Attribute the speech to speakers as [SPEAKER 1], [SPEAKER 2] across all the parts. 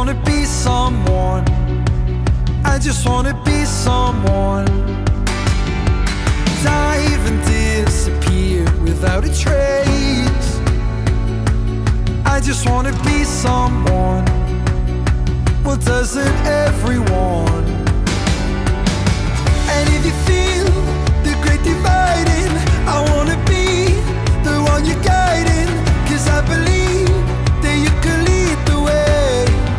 [SPEAKER 1] wanna be someone. I just wanna be someone. Dive and disappear without a trace. I just wanna be someone. Well, doesn't everyone? And if you feel the great dividing, I wanna be the one you're guiding. 'Cause I believe that you can lead the way.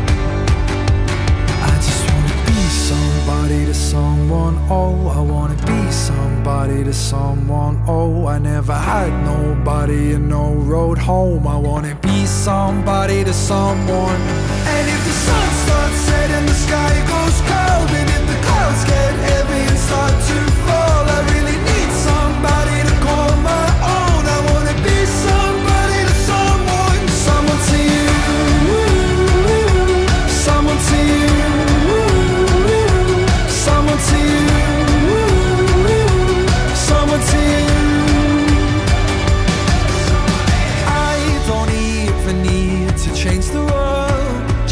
[SPEAKER 1] I just wanna be somebody to someone. Oh, I wanna be somebody to someone. Oh, I never had nobody and no road home. I wanna be somebody to someone. And if the sun starts setting, the sky goes cold, and if the clouds get heavy and start to fall, I really need somebody to call my own. I wanna be somebody to someone. Someone to you, someone to you, someone to you, someone to you. I don't even need to change the world.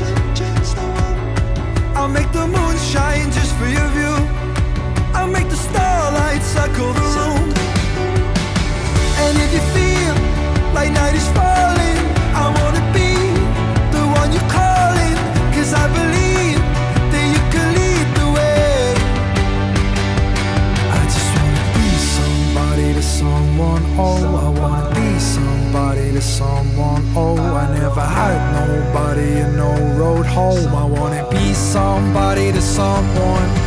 [SPEAKER 1] I'll make the moon shine just for your view. I'll make the starlight circle the room. And if you feel like night is falling, I wanna be the one you're calling. 'Cause I believe that you can lead the way. I just wanna be somebody to someone. Oh, I wanna be somebody to someone. Oh, I never had nobody and no road home. I wanna be somebody to someone.